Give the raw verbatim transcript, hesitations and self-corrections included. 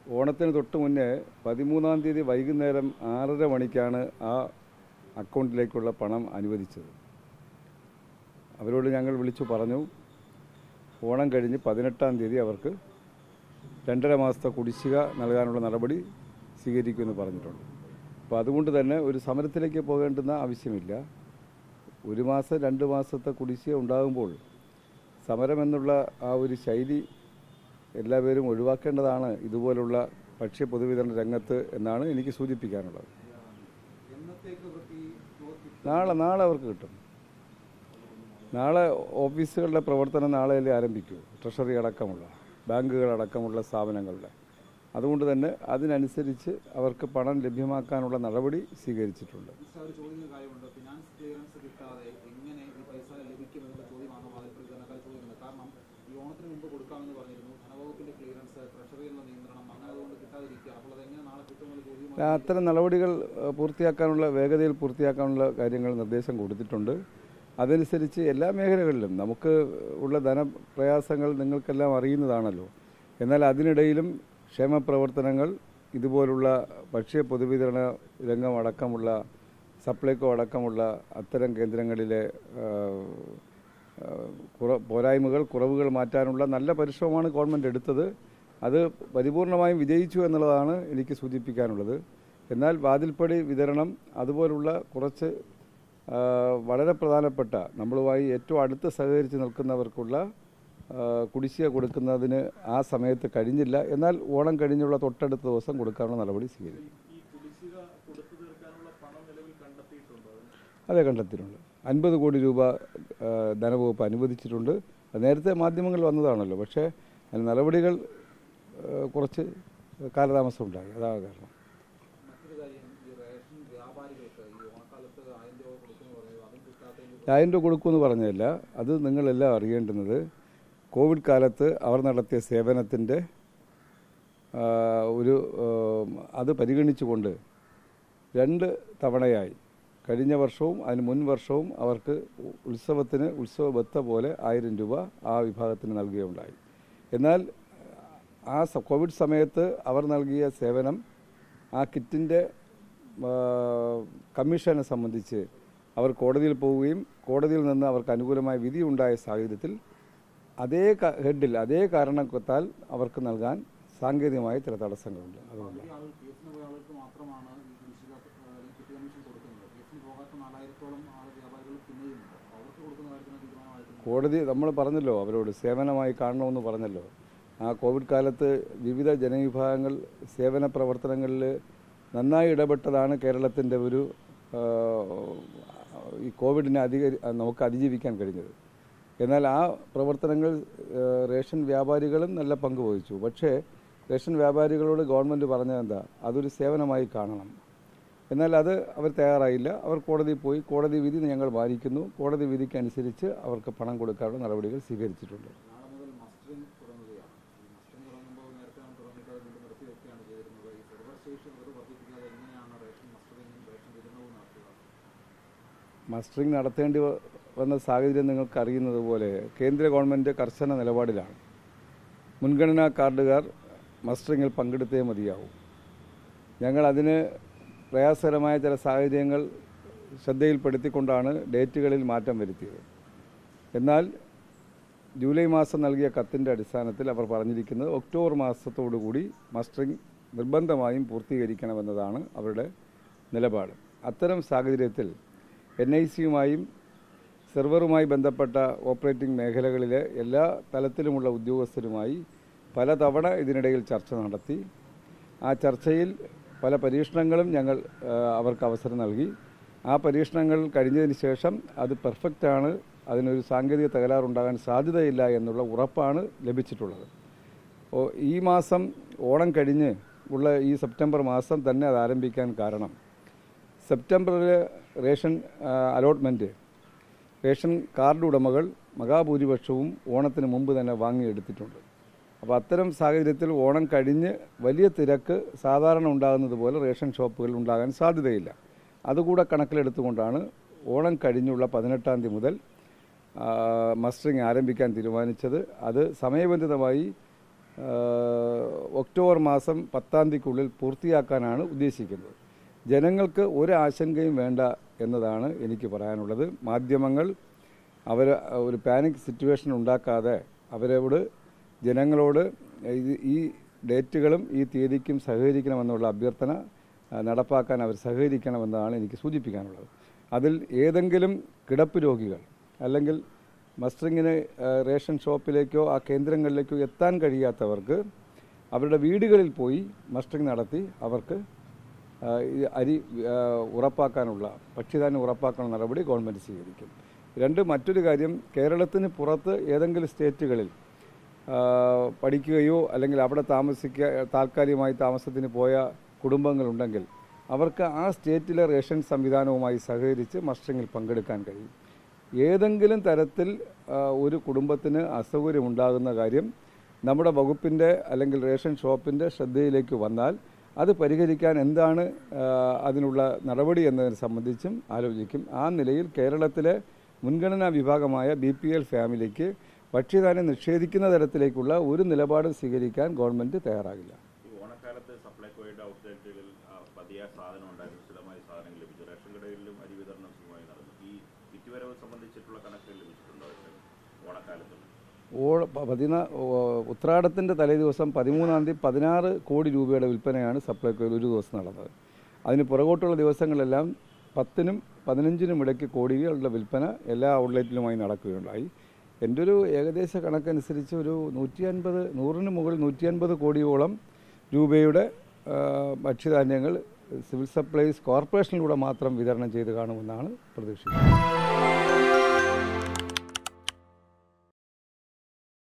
ഓണത്തിന് തൊട്ട് മുന്നേ പതിമൂന്നാം തീയതി വൈകുന്നേരം ആറര മണിക്കാണ് ആ അക്കൗണ്ടിലേക്കുള്ള പണം അനുവദിച്ചത്. അവരോട് ഞങ്ങൾ വിളിച്ചു പറഞ്ഞു, ഓണം കഴിഞ്ഞ് പതിനെട്ടാം തീയതി അവർക്ക് രണ്ടര മാസത്തെ കുടിശ്ശിക നൽകാനുള്ള നടപടി സ്വീകരിക്കുമെന്ന് പറഞ്ഞിട്ടുണ്ട്. അപ്പോൾ അതുകൊണ്ട് തന്നെ ഒരു സമരത്തിലേക്ക് പോകേണ്ടുന്ന ആവശ്യമില്ല. ഒരു മാസം രണ്ട് മാസത്തെ കുടിശ്ശിക ഉണ്ടാകുമ്പോൾ സമരമെന്നുള്ള ആ ഒരു ശൈലി എല്ലാവരും ഒഴിവാക്കേണ്ടതാണ് ഇതുപോലുള്ള ഭക്ഷ്യ പൊതുവിതരണ രംഗത്ത് എന്നാണ് എനിക്ക് സൂചിപ്പിക്കാനുള്ളത്. നാളെ നാളെ അവർക്ക് കിട്ടും. നാളെ ഓഫീസുകളുടെ പ്രവർത്തനം നാളെയല്ലേ ആരംഭിക്കൂ, ട്രഷറി അടക്കമുള്ള ബാങ്കുകളടക്കമുള്ള സ്ഥാപനങ്ങളുടെ. അതുകൊണ്ട് തന്നെ അതിനനുസരിച്ച് അവർക്ക് പണം ലഭ്യമാക്കാനുള്ള നടപടി സ്വീകരിച്ചിട്ടുണ്ട്. അത്തരം നടപടികൾ പൂർത്തിയാക്കാനുള്ള വേഗതയിൽ പൂർത്തിയാക്കാനുള്ള കാര്യങ്ങൾ നിർദ്ദേശം കൊടുത്തിട്ടുണ്ട്. അതനുസരിച്ച് എല്ലാ മേഖലകളിലും നമുക്ക് ഉള്ള ധനപ്രയാസങ്ങൾ നിങ്ങൾക്കെല്ലാം അറിയുന്നതാണല്ലോ. എന്നാൽ അതിനിടയിലും ക്ഷേമപ്രവർത്തനങ്ങൾ, ഇതുപോലുള്ള ഭക്ഷ്യ പൊതുവിതരണ രംഗം അടക്കമുള്ള സപ്ലൈകോ അടക്കമുള്ള അത്തരം കേന്ദ്രങ്ങളിലെ കുറ പോരായ്മകൾ കുറവുകൾ മാറ്റാനുള്ള നല്ല പരിശ്രമമാണ് ഗവൺമെൻറ് എടുത്തത്. അത് പരിപൂർണമായും വിജയിച്ചു എന്നുള്ളതാണ് എനിക്ക് സൂചിപ്പിക്കാനുള്ളത്. എന്നാൽ വാതിൽപ്പടി വിതരണം, അതുപോലുള്ള കുറച്ച് വളരെ പ്രധാനപ്പെട്ട നമ്മളുമായി ഏറ്റവും അടുത്ത് സഹകരിച്ച് നിൽക്കുന്നവർക്കുള്ള കുടിശ്ശിക കൊടുക്കുന്നതിന് ആ സമയത്ത് കഴിഞ്ഞില്ല. എന്നാൽ ഓണം കഴിഞ്ഞുള്ള തൊട്ടടുത്ത ദിവസം കൊടുക്കാനുള്ള നടപടി സ്വീകരിക്കും. അതെ, കണ്ടെത്തിയിട്ടുണ്ട്. അൻപത് കോടി രൂപ ധനവകുപ്പ് അനുവദിച്ചിട്ടുണ്ട്. നേരത്തെ മാധ്യമങ്ങളിൽ വന്നതാണല്ലോ, പക്ഷേ അതിന് നടപടികൾ കുറച്ച് കാലതാമസം ഉണ്ടായി. അതാണ് കാരണം. ആയിരം രൂപ കൊടുക്കുമെന്ന് പറഞ്ഞതല്ല, അത് നിങ്ങളെല്ലാം അറിയേണ്ടുന്നത് കോവിഡ് കാലത്ത് അവർ നടത്തിയ സേവനത്തിൻ്റെ ഒരു അത് പരിഗണിച്ചുകൊണ്ട് രണ്ട് തവണയായി കഴിഞ്ഞ വർഷവും അതിന് മുൻ വർഷവും അവർക്ക് ഉത്സവത്തിന് ഉത്സവ ബത്ത പോലെ ആയിരം രൂപ ആ വിഭാഗത്തിന് നൽകുകയുണ്ടായി. എന്നാൽ ആ കോവിഡ് സമയത്ത് അവർ നൽകിയ സേവനം, ആ കിറ്റിൻ്റെ കമ്മീഷനെ സംബന്ധിച്ച് അവർ കോടതിയിൽ പോവുകയും കോടതിയിൽ നിന്ന് അവർക്ക് അനുകൂലമായ വിധി ഉണ്ടായ സാഹചര്യത്തിൽ അതേ ഹെഡിൽ അതേ കാരണത്താൽ അവർക്ക് നൽകാൻ സാങ്കേതികമായ ചില തടസ്സങ്ങളുണ്ട്. അതുകൊണ്ട് കോടതി നമ്മൾ പറഞ്ഞല്ലോ, അവരോട് സേവനമായി കാണണമെന്ന് പറഞ്ഞല്ലോ. ആ കോവിഡ് കാലത്ത് വിവിധ ജനവിഭാഗങ്ങൾ സേവന പ്രവർത്തനങ്ങളിൽ നന്നായി ഇടപെട്ടതാണ് കേരളത്തിൻ്റെ ഒരു ഈ കോവിഡിനെ അധിക നമുക്ക് അതിജീവിക്കാൻ കഴിഞ്ഞത്. എന്നാൽ ആ പ്രവർത്തനങ്ങൾ റേഷൻ വ്യാപാരികളും നല്ല പങ്ക് വഹിച്ചു. പക്ഷേ റേഷൻ വ്യാപാരികളോട് ഗവൺമെൻറ് പറഞ്ഞതെന്താ, അതൊരു സേവനമായി കാണണം. എന്നാൽ അത് അവർ തയ്യാറായില്ല. അവർ കോടതിയിൽ പോയി, കോടതി വിധി ഞങ്ങൾ പാലിക്കുന്നു, കോടതി വിധിക്കനുസരിച്ച് അവർക്ക് പണം കൊടുക്കാനുള്ള നടപടികൾ സ്വീകരിച്ചിട്ടുണ്ട്. മസ്റ്ററിംഗ് നടത്തേണ്ടി വന്ന സാഹചര്യം നിങ്ങൾക്കറിയുന്നത് പോലെ കേന്ദ്ര ഗവൺമെൻറ് കർശന നിലപാടിലാണ്. മുൻഗണനാ കാർഡുകാർ മസ്റ്ററിങ്ങിൽ പങ്കെടുത്തേ മതിയാവും. ഞങ്ങൾ അതിന് പ്രയാസകരമായ ചില സാഹചര്യങ്ങൾ ശ്രദ്ധയിൽപ്പെടുത്തിക്കൊണ്ടാണ് ഡേറ്റുകളിൽ മാറ്റം വരുത്തിയത്. എന്നാൽ ജൂലൈ മാസം നൽകിയ കത്തിൻ്റെ അടിസ്ഥാനത്തിൽ അവർ പറഞ്ഞിരിക്കുന്നത് ഒക്ടോബർ മാസത്തോടുകൂടി മസ്റ്ററിംഗ് നിർബന്ധമായും പൂർത്തീകരിക്കണമെന്നതാണ് അവരുടെ നിലപാട്. അത്തരം സാഹചര്യത്തിൽ എൻ ഐ സിയുമായും സെർവറുമായി ബന്ധപ്പെട്ട ഓപ്പറേറ്റിംഗ് മേഖലകളിലെ എല്ലാ തലത്തിലുമുള്ള ഉദ്യോഗസ്ഥരുമായി പലതവണ ഇതിനിടയിൽ ചർച്ച നടത്തി. ആ ചർച്ചയിൽ പല പരീക്ഷണങ്ങളും ഞങ്ങൾ അവർക്ക് അവസരം നൽകി. ആ പരീക്ഷണങ്ങൾ കഴിഞ്ഞതിന് ശേഷം അത് പെർഫെക്റ്റാണ്, അതിനൊരു സാങ്കേതിക തകരാറുണ്ടാകാൻ സാധ്യതയില്ല എന്നുള്ള ഉറപ്പാണ് ലഭിച്ചിട്ടുള്ളത്. ഈ മാസം ഓണം കഴിഞ്ഞ് ഉള്ള ഈ സെപ്റ്റംബർ മാസം തന്നെ അത് ആരംഭിക്കാൻ കാരണം സെപ്റ്റംബറിൽ റേഷൻ അലോട്ട്മെൻറ്റ് റേഷൻ കാർഡ് ഉടമകൾ മഹാഭൂരിപക്ഷവും ഓണത്തിന് മുമ്പ് തന്നെ വാങ്ങിയെടുത്തിട്ടുണ്ട്. അപ്പോൾ അത്തരം സാഹചര്യത്തിൽ ഓണം കഴിഞ്ഞ് വലിയ തിരക്ക് സാധാരണ ഉണ്ടാകുന്നത് പോലെ റേഷൻ ഷോപ്പുകളിൽ ഉണ്ടാകാൻ സാധ്യതയില്ല. അതുകൂടെ കണക്കിലെടുത്തുകൊണ്ടാണ് ഓണം കഴിഞ്ഞുള്ള പതിനെട്ടാം തീയതി മുതൽ മസ്റ്ററിംഗ് ആരംഭിക്കാൻ തീരുമാനിച്ചത്. അത് സമയബന്ധിതമായി ഒക്ടോബർ മാസം പത്താം തീയതിക്കുള്ളിൽ പൂർത്തിയാക്കാനാണ് ഉദ്ദേശിക്കുന്നത്. ജനങ്ങൾക്ക് ഒരു ആശങ്കയും വേണ്ട എന്നതാണ് എനിക്ക് പറയാനുള്ളത്. മാധ്യമങ്ങൾ അവർ ഒരു പാനിക് സിറ്റുവേഷൻ ഉണ്ടാക്കാതെ അവരോട് ജനങ്ങളോട് ഈ ഡേറ്റുകളും ഈ തീയതിക്കും സഹകരിക്കണമെന്നുള്ള അഭ്യർത്ഥന നടപ്പാക്കാൻ അവർ സഹകരിക്കണമെന്നാണ് എനിക്ക് സൂചിപ്പിക്കാനുള്ളത്. അതിൽ ഏതെങ്കിലും കിടപ്പ് രോഗികൾ അല്ലെങ്കിൽ മസ്റ്ററിങ്ങിന് റേഷൻ ഷോപ്പിലേക്കോ ആ കേന്ദ്രങ്ങളിലേക്കോ എത്താൻ കഴിയാത്തവർക്ക് അവരുടെ വീടുകളിൽ പോയി മസ്റ്ററിങ് നടത്തി അവർക്ക് അരി ഉറപ്പാക്കാനുള്ള ഭക്ഷ്യധാന്യം ഉറപ്പാക്കാനുള്ള നടപടി ഗവൺമെൻറ് സ്വീകരിക്കും. രണ്ട്, മറ്റൊരു കാര്യം, കേരളത്തിന് പുറത്ത് ഏതെങ്കിലും സ്റ്റേറ്റുകളിൽ പഠിക്കുകയോ അല്ലെങ്കിൽ അവിടെ താമസിക്കുക താൽക്കാലികമായി താമസത്തിന് പോയ കുടുംബങ്ങളുണ്ടെങ്കിൽ അവർക്ക് ആ സ്റ്റേറ്റിലെ റേഷൻ സംവിധാനവുമായി സഹകരിച്ച് മസ്റ്ററിങ്ങിൽ പങ്കെടുക്കാൻ കഴിയും. ഏതെങ്കിലും തരത്തിൽ ഒരു കുടുംബത്തിന് അസൗകര്യമുണ്ടാകുന്ന കാര്യം നമ്മുടെ വകുപ്പിൻ്റെ അല്ലെങ്കിൽ റേഷൻ ഷോപ്പിൻ്റെ ശ്രദ്ധയിലേക്ക് വന്നാൽ അത് പരിഹരിക്കാൻ എന്താണ് അതിനുള്ള നടപടി എന്നതിനെ സംബന്ധിച്ചും ആലോചിക്കും. ആ നിലയിൽ കേരളത്തിലെ മുൻഗണനാ വിഭാഗമായ ബി പി എൽ ഫാമിലിക്ക് ഭക്ഷ്യധാന്യം നിഷേധിക്കുന്ന തരത്തിലേക്കുള്ള ഒരു നിലപാടും സ്വീകരിക്കാൻ ഗവൺമെൻറ് തയ്യാറാകില്ല. ഓണക്കാലത്ത് സപ്ലൈകോയുടെ ഔട്ട്ലെറ്റുകളിൽ പതിയ സാധനം ഉണ്ടായിരുന്നു, സ്ഥിരമായി സാധനങ്ങൾ ലഭിച്ചു. റേഷൻ കടകളിലും അരി വിതരണം സുഖമായി നടന്നു. ഈ വിറ്റുവരവ് സംബന്ധിച്ചിട്ടുള്ള കണക്കുകൾ ലഭിച്ചിട്ടുണ്ടോ ഓണക്കാലത്ത്? ഓ പതിനാ ഉത്രാടത്തിൻ്റെ തലേ ദിവസം പതിമൂന്നാം തീയതി പതിനാറ് കോടി രൂപയുടെ വിൽപ്പനയാണ് സപ്ലൈകോയിൽ ഒരു ദിവസം നടന്നത്. അതിന് പുറകോട്ടുള്ള ദിവസങ്ങളെല്ലാം പത്തിനും പതിനഞ്ചിനും ഇടയ്ക്ക് കോടികളുടെ വിൽപ്പന എല്ലാ ഔട്ട്ലെറ്റിലുമായി നടക്കുകയുണ്ടായി. എൻ്റെ ഒരു ഏകദേശ കണക്കനുസരിച്ച് ഒരു നൂറ്റി അൻപത് നൂറിന് മുകളിൽ നൂറ്റി അൻപത് കോടിയോളം രൂപയുടെ ഭക്ഷ്യധാന്യങ്ങൾ സിവിൽ സപ്ലൈസ് കോർപ്പറേഷനിലൂടെ മാത്രം വിതരണം ചെയ്ത് കാണുമെന്നാണ് പ്രതീക്ഷിക്കുന്നത്.